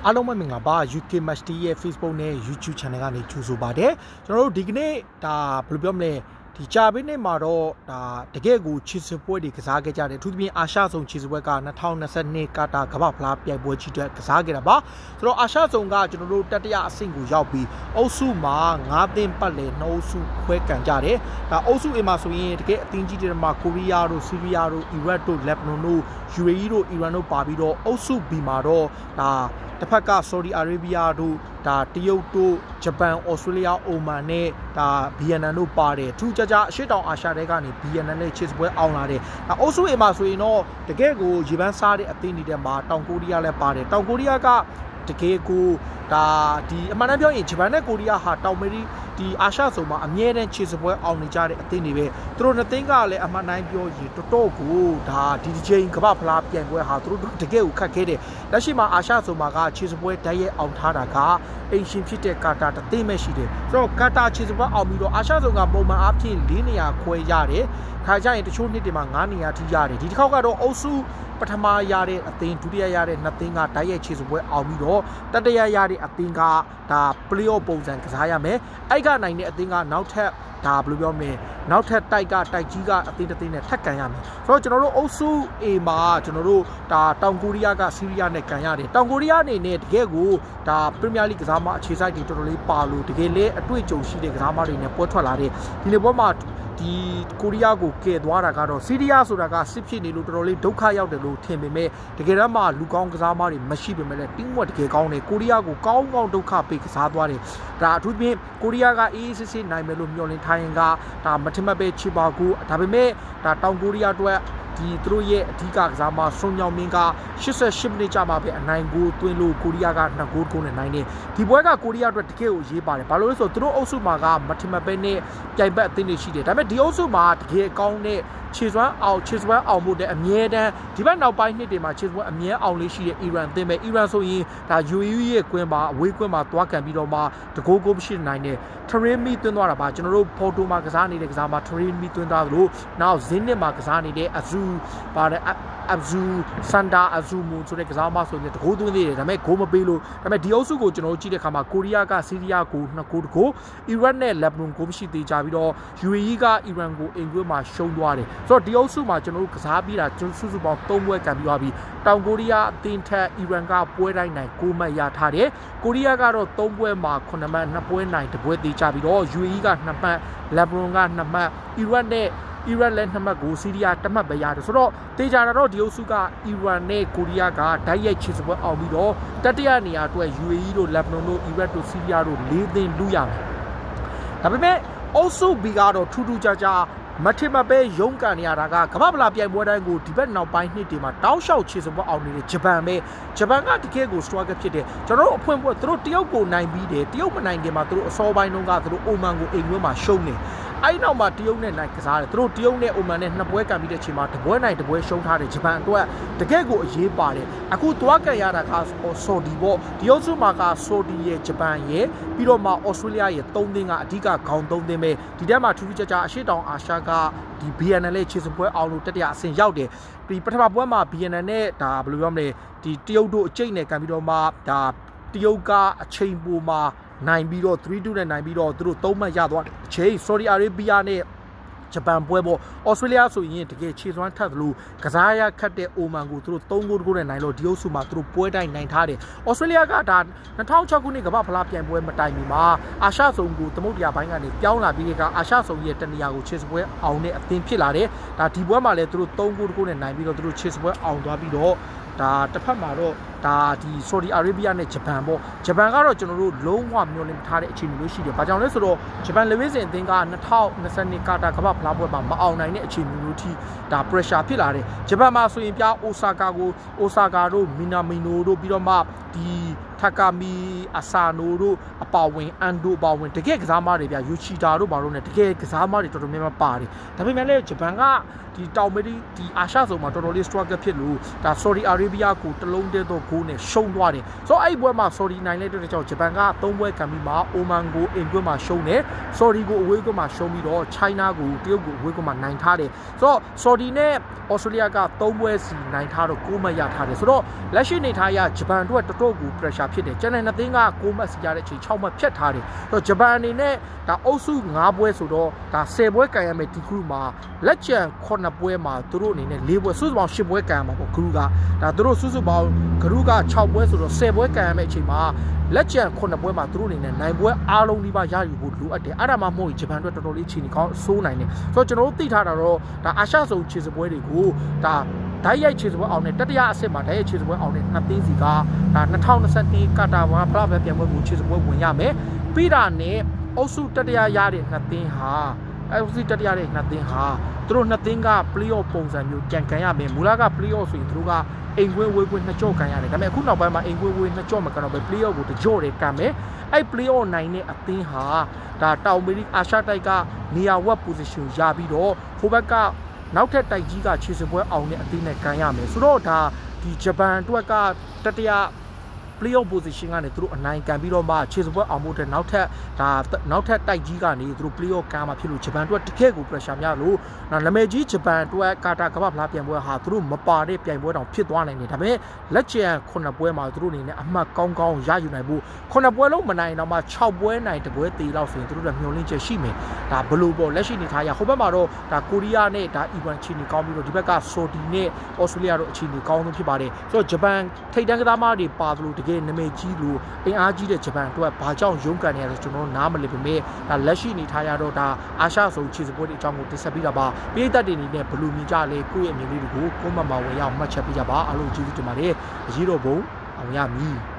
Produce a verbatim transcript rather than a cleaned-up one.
အားလုံးပဲမင်္ဂလာပါ ယူ ကေ Match ရဲ့ Facebook နဲ့ YouTube Channel ကနေကြိုဆိုပါတယ်ကျွန်တော်တို့ဒီကနေ့ဒါဘယ်လိုပြောမလဲဒီကြာပေးနေမှာတော့ဒါတကယ့်ကိုချီစပွဲတွေကစားခဲ့ကြတယ်အထူးသဖြင့်အာရှဆုံးချီစပွဲက၂၀၂၂ကာတာကမ္ဘာဖလားပြိုင်ပွဲကြီးတွေကစားခဲ့တာပါဆိုတော့အာရှဆုံးကကျွန်တော်တို့တတိယအဆင့်ကိုရောက်ပြီးအုပ်စုမှာ၅သင်းပတ်လည်နှုတ်စုခွဲကန်ကြတယ်ဒါအုပ်စု A မှာဆိုရင်တကယ်အသင်းကြီးတွေမှာကိုရီးယားတို့ဆီးရီးယားတို့အီရတ်တို့လက်ဘနွန်တို့ ယူ အေ အီ တို့အီရန်တို့ပါပြီးတော့အုပ်စု B မှာတော့ဒါတစ်ဖက်ကဆော်ဒီအာရေဗျတို့ဒါတရုတ်တို့ဂျပန်ဩစတြေးလျအိုမန်နဲ့ဒါဗီယက်နမ်တို့ပါတယ်ထူးခြားခြားအရှေ့တောင်အာရှတွေကနေဗီယက်နမ်နဲ့ချစ်စပွဲအောင်လာတယ်ဒါအုပ်စု A မှာဆိုရင်တော့တကယ်ကိုရေပန်းစားတဲ့အသင်းတွေထဲမှာတောင်ကိုရီးယားလည်းပါတယ်တောင်ကိုရီးယားကတကယ်ကိုဒါဒီအမှန်တမ်းပြောရင်ဂျပန်နဲ့ကိုရီးယားဟာတောင်မေရီဒီအာရှဆုံးမှာအမြဲတမ်းချစ်စပွဲအောင်နေကြတဲ့အသင်းတွေပဲသူတို့နှစ်သင်းကလည်းအမှန်တိုင်းပြောရင်တော်တော်ကိုဒါဒီဒီချိန်ကမ္ဘာဖလားပြိုင်ပွဲဟာသူတို့တကယ်ကိုခက်ခဲတယ်လက်ရှိမှာအာရှဆုံးမှာကချစ်စပွဲဓာတ်ရိုက်အောင်ထားတာကအင်ရှင်ဖြစ်တဲ့ကာတာတသင်းပဲရှိတယ်ဆိုတော့ကာတာချစ်စပွဲအောင်ပြီးတော့အာရှဆုံးကပုံမှန်အားဖြင့်၄နေရာခွဲရတယ်ခါကြရင်တချို့နှစ်တွေမှာ၅နေရာထိရတယ်ဒီတစ်ခေါက်ကတော့အုပ်စုပထမရတဲ့အသင်းဒုတိယရတဲ့နှစ်သင်းကဓာတ်ရိုက်ချစ်စပွဲအောင်ပြီးတော့တတိယရတဲ့အသင်းကဒါ playoff ပုံစံကစားရမယ်အဲ့ကနိုင်တဲ့အသင်းကနောက်ထပ်ဒါဘယ်လိုပြောမလဲနောက်ထပ်တိုက်ကတိုက်ကြီးကအသင်းတစ်သင်းနဲ့ထပ်ကန်ရမယ်ဆိုတော့ကျွန်တော်တို့အုပ်စု A မှာကျွန်တော်တို့ဒါတောင်ကိုရီးယားကဆီးရီးယားနဲ့ကန်ရတယ်တောင်ကိုရီးယားအနေနဲ့တကယ်ကိုဒါပရီးမီးယားလိဂ်ကစားမအခြေစိုက်တွေတော်တော်လေးပါလို့တကယ်လေအတွေ့အကြုံရှိတဲ့ကစားမတွေနဲ့ပွဲထွက်လာတဲ့ဒီနေ့ပွဲမှာဒီကိုရီးယားကိုကယ်သွားတာကတော့ဆီးရီးယားဆိုတာကစစ်ဖြစ်နေလို့တော်တော်လေးဒုက္ခရောက်တယ်လို့ထင်ပေမဲ့တကယ်တော့မှလူကောင်းကစားမတွေမရှိပေမဲ့လည်းတင်းဝက်တကယ်ကောင်းတယ်ကိုရီးယားကိုကောင်းကောင်းဒုက္ခပေးကစားသွားတယ်ဒါအထူးဖြင့်ကိုရီးယားကအေးအေးဆေးဆေးနိုင်မယ်လို့မျှော်လင့်ထားရင်ကဒါမထင်မှတ်ပဲချစ်ပါကူဒါပေမဲ့ဒါတောင်ကိုရီးယားအတွက်ဒီသူတို့ရဲ့အဓိကကစားမဆွန်ညောင်မင်းက၈၈မိနစ်ကြာမှပဲအနိုင်ကိုသွင်းလို့ကိုရီးယားကနှစ်ဂိုးကိုနဲ့နိုင်တယ်ဒီပွဲကကိုရီးယားအတွက်တကယ်ကိုရေးပါတယ်ဘာလို့လဲဆိုတော့သူတို့အုပ်စုမှာကမထင်မှတ်ပဲနဲ့ပြိုင်ဘက်အသင်းတွေရှိတယ်ဒါပေမဲ့ဒီအုပ်စုမှာတကယ်ကောင်းတဲ့ခြေစွမ်းအောင်ခြေစွမ်းအောင်မှုတဲ့အမြဲတမ်းဒီဘက်နောက်ပိုင်းနှစ်တွေမှာခြေစွမ်းအမြဲအောင်လေးရှိတဲ့အီရန်အသင်းပဲအီရန်ဆိုရင်ဒါ ယူ အေ အီ ရဲ့ကွင်းမှာအဝေးကွင်းမှာသွားကန်ပြီးတော့မှတကိုးကိုမရှိနိုင်တဲ့ထရင်းမီသွင်းသွားတာပါကျွန်တော်တို့ဖော်တိုမှာကစားနေတဲ့ကစားမှာထရင်းမီသွင်းသွားသလိုနောက်ဇင်းနစ်မှာကစားနေတဲ့အဇူပါတဲ့အဇူစန်ဒါအဇူမူဆိုတဲ့ကစားမဆိုရင်တကိုးသွင်းသေးတယ်ဒါပေမဲ့ဂိုးမပေးလို့ဒါပေမဲ့ဒီအုပ်စုကိုကျွန်တော်တို့ကြည့်တဲ့အခါမှာကိုရီးယားကဆီးရီးယားကိုနှစ်ဂိုးတကိုးအီရတ်နဲ့လက်ဘနွန်ကိုမရှိသေးကြပြီးတော့ ယူ အေ အီ ကအီရန်ကိုအင်ကွင်းမှာရှုံးသွားတယ်ဆိုတော့ဒီအုပ်စုမှာကျွန်တော်တို့ကစားပြီးတာကျွန်တော်စုစုပေါင်း၃ပွဲကန်ပြီးသွားပြီတောင်ကိုရီးယားအသင်းထက်အီရန်ကပွဲတိုင်းနိုင်၉မှတ်ရထားတယ်ကိုရီးယားကတော့၃ပွဲမှာ၉မှတ်နှစ်ပွဲနိုင်တစ်ပွဲသေးကြပြီးတော့ ယူ အေ အီ ကနှစ်မှတ်လက်ဘနွန်ကနှစ်မှတ်အီရတ်နဲ့အီရတ်လည်းနှစ်မှတ်ကိုဆီးရီးယားတစ်မှတ်ပဲရတယ်ဆိုတော့တေချာတော့ဒီအုပ်စုကအီရန်နဲ့ကိုရီးယားကဓာတ်ရိုက်ချစ်စပွဲအောင်ပြီးတော့တတိယနေရာအတွက် ယူ အေ အီ တို့လက်ဘနွန်တို့အီရတ်တို့ဆီးရီးယားတို့၄သင်းလူရမယ်ဒါပေမဲ့အုပ်စု B ကတော့ထူးထူးခြားခြားမထင်မှပဲရုန်းကန်နေရတာကကမ္ဘာဖလားပြိုင်ပွဲတိုင်းကိုဒီဘက်နောက်ပိုင်းနှစ်တွေမှာတောင်းလျှောက်ချေစပွဲအောင်နေတဲ့ဂျပန်ပဲဂျပန်ကတကယ်ကို struggle ဖြစ်တယ်ကျွန်တော်တို့အဖွင့်ပွဲသူတို့တရုတ်ကိုနိုင်ပြီးတယ်တရုတ်မနိုင်ခင်မှာသူတို့အစောပိုင်းတုန်းကသူတို့အိုမန်ကိုအိမ်ကွင်းမှာရှုံးနေအဲ့နောက်မှာတရုတ်နဲ့နိုင်ကစားတယ်သူတို့တရုတ်နဲ့အိုမန်နဲ့နှစ်ပွဲကန်ပြီးတဲ့အချိန်မှာတပွဲနိုင်တပွဲရှုံးထားတယ်ဂျပန်အတွက်တကယ်ကိုအရေးပါတယ်အခုသွားကန်ရတာကဆော်ဒီပေါ့ဒီအုပ်စုမှာကဆော်ဒီရဲ့ဂျပန်ရဲ့ပြီးတော့မှဩစတြေးလျရဲ့၃သင်းကအဓိကခေါင်း၃သင်းပဲဒီထဲမှာထူးထူးခြားခြားအရှေ့တောင်အာရှကဒီ ဘီ အန် အယ် ရဲ့ခြေစပွဲအောင်လို့တတိယအဆင့်ရောက်တယ်ဒီပထမပွဲမှာ ဘီ အန် အယ် နဲ့ဒါဘယ်လိုပြောမလဲဒီတရုတ်တို့အကျိတ်နဲ့ကန်ပြီးတော့မှဒါတရုတ်ကအချိန်ပိုမှာနိုင်ပြီးတော့၃-၂နဲ့နိုင်ပြီးတော့သူတို့၃မှတ်ရသွားတယ်အချိန်ဆော်ဒီအာရေဗျနဲ့ဂျပန်ပွဲပေါ့ဩစတြေးလျဆိုရင်တကယ်ခြေစွမ်းထက်သလိုကစားရခတ်တဲ့အိုမန်ကိုသူတို့၃ဂိုးတကိုးနဲ့နိုင်လို့ဒီအုပ်စုမှာသူတို့ပွဲတိုင်းနိုင်ထားတယ်ဩစတြေးလျကဒါ၂၀၀၆ခုနှစ်ကမ္ဘာဖလားပြိုင်ပွဲမတိုင်မီမှာအာရှစုံကိုသမုဒ္ဒရာဘိုင်းကနေပြောင်းလာပြီးတဲ့ကအာရှစုံရဲ့တနေရာကိုခြေစပွဲအောင်တဲ့အသင်းဖြစ်လာတယ်ဒါဒီပွဲမှာလည်းသူတို့၃ဂိုးတကိုးနဲ့နိုင်ပြီးတော့သူတို့ခြေစပွဲအောင်သွားပြီးတော့ဒါတစ်ဖက်မှာတော့ဒါဒီဆော်ဒီအာရေဗျနဲ့ဂျပန်ပေါ့ဂျပန်ကတော့ကျွန်တော်တို့လုံးဝမျှော်လင့်ထားတဲ့အခြေအနေမျိုးရှိတယ်။ဘာကြောင့်လဲဆိုတော့ဂျပန်လေဝိစင်အသင်းက၂၀၂၂ကာတာကမ္ဘာဖလားပွဲမှာမအောင်နိုင်တဲ့အခြေအနေမျိုးထိဒါ pressure ဖြစ်လာတယ်။ဂျပန်မှာဆိုရင်ပြအိုဆာကာကိုအိုဆာကာတို့မီနာမီနိုတို့ပြီးတော့မှဒီထက်ကာမီအဆာနိုတို့အပါဝင်အန်ဒိုအပါဝင်တကယ်ကစားမတွေပြယူချီတာတို့ဘာလို့ ਨੇ တကယ်ကစားမတွေတော်တော်များများပါတယ်။ဒါပေမဲ့လည်းဂျပန်ကဒီတောင်မေဒီဒီအာရှဆုံးမှာတော်တော်လေး struggle ဖြစ်လို့ဒါ Saudi Arabia ကိုတလုံးတည်းတော့ဂိကိုနဲ့ရှုံးသွားတယ်ဆိုတော့အဲ့ဘွဲမှာ sorry နိုင်တဲ့အတွက်ကြောင့်ဂျပန်ကသုံးဘွဲကံပြီးမှာအိုမန်ကိုအင်ကွင်းမှာရှုံးတယ် sorry ကိုအဝေးကွင်းမှာရှုံးပြီးတော့ China ကိုတရုတ်ကိုအဝေးကွင်းမှာနိုင်ထားတယ်ဆိုတော့ sorry နဲ့ Australia ကသုံးဘွဲစီနိုင်ထားတော့ကိုမှတ်ရထားတယ်ဆိုတော့လက်ရှိနေထားရဂျပန်တို့ကတော်တော်ကို pressure ဖြစ်တယ်ကျန်တဲ့နှစ်သင်းကကိုမှတ်စီရတဲ့အချိန်၆မှတ်ဖြတ်ထားတယ်ဆိုတော့ဂျပန်အနေနဲ့ဒါအုပ်စု၅ဘွဲဆိုတော့ဒါဆယ်ဘွဲကန်ရမယ်ဒီခုမှာလက်ကျန်ခုနှစ်ဘွဲမှာသူတို့အနေနဲ့၄ဘွဲစုစုပေါင်း၈ဘွဲကန်ရမှာပေါ့ဂရုကဒါသူတို့စုစုပေါင်းဂရုက၆ဘွဲဆိုတော့ဆယ်ဘွဲကန်ရမယ်အချိန်မှာလက်ကျန်ခုနှစ်ဘွဲမှာသူတို့အနေနဲ့နိုင်ဘွဲအားလုံးဒီပါရယူဖို့လိုအပ်တယ်အဲ့ဒါမှမဟုတ်ဂျပန်တို့တော်တော်လေးခြေနေကောင်းဆိုးနိုင်တယ်ဆိုတော့ကျွန်တော်တို့သိထားတာတော့ဒါအာရှစုံခြေစပွဲတွေကိုဒါဓာတ်ရိုက်ခြေစပွဲအောင်နဲ့တတိယအဆင့်မှာဓာတ်ရိုက်ခြေစပွဲအောင်နဲ့နှစ်သင်းစီကဒါ၂၀၂၂ကာတာဘာဖလားပဲပြန်ပွဲကိုခြေစပွဲဝင်ရမယ်ပြီးတာနဲ့အုပ်စုတတိယရတဲ့နှစ်သင်းဟာအုပ်စုတတိယတဲ့နှစ်သင်းဟာသူတို့နှစ်သင်းက play-off ပုံစံမျိုးကြံကန်ရမယ်မူလက play-off ဆိုရင်သူတို့ကအိမ်ကွင်းဝေးကွင်းနှစ်ကြော့ကန်ရတယ်ဒါပေမဲ့အခုနောက်ပိုင်းမှာအိမ်ကွင်းဝေးနှစ်ကြော့မကန်တော့ပဲ play-off ကိုတကြော့တယ်ကန်မယ်အဲ့ play-off နိုင်တဲ့အသင်းဟာဒါတောင်အမေရိကအာရှတိုက်ကနေရာဝက် position ရပြီးတော့ဟိုဘက်ကနောက်ထပ်တိုက်ကြီးကခြေစပွဲအောင်တဲ့အသင်းနဲ့ကန်ရမယ်ဆိုတော့ဒါဒီဂျပန်အတွက်ကတတိယ play-off position ကနေသူတို့အနိုင်ကန်ပြီးတော့မှခြေစပွဲအောင်ဖို့အတွက်နောက်ထပ်ဒါနောက်ထပ်တိုက်ကြီးကနေသူတို့ play-off ကန်မှာဖြစ်လို့ဂျပန်အတွက်တကယ့်ကို pressure များလို့နာမည်ကြီးဂျပန်အတွက်ကာတာကမ္ဘာဖလားပြိုင်ပွဲဟာသူတို့မပါတဲ့ပြိုင်ပွဲတောင်ဖြစ်သွားနိုင်တယ်ဒါပေမဲ့လက်ကျန်ခုနှစ်ပွဲမှာသူတို့အနေနဲ့အမှတ်ကောင်းကောင်းရယူနိုင်ဖို့ခုနှစ်ပွဲလုံးမနိုင်တော့မှ၆ပွဲနိုင်တပွဲသေးလောက်ဆိုရင်သူတို့ကမျှော်လင့်ချက်ရှိမယ်ဒါဘလို့ပေါ့လက်ရှိနေထားရဟိုဘက်မှာတော့ဒါကိုရီးယားနဲ့ဒါအီဗန်ချီနီကောင်းပြီးတော့ဒီဘက်ကဆိုဒီနဲ့အော်စတြေးလျတို့အခြေအနေကောင်းဆုံးဖြစ်ပါတယ်ဆိုတော့ဂျပန်ထိပ်တန်းကစားသမားတွေပါသလိုတကယ်နာမည်ကြီးလို့အင်အားကြီးတဲ့ဂျပန်အတွက်ဘာကြောင့်ရုန်းကန်နေရလဲကျွန်တော်နားမလည်ပေမဲ့ဒါလက်ရှိနေထားရတော့ဒါအာရှဆုံးခြေစပွဲတွေအကြောင်းကိုတင်ဆက်ပေးတာပါပြည်သက်တွေအနေနဲ့ဘလူးမြင်ကြလေကိုယ့်ရဲ့အမြင်လေးတွေကိုကိုမမဝင်ရအောင်မှတ်ချက်ပေးကြပါအားလုံးကျေးဇူးတင်ပါတယ်အရေးတော်ဘုံအောင်ရမည်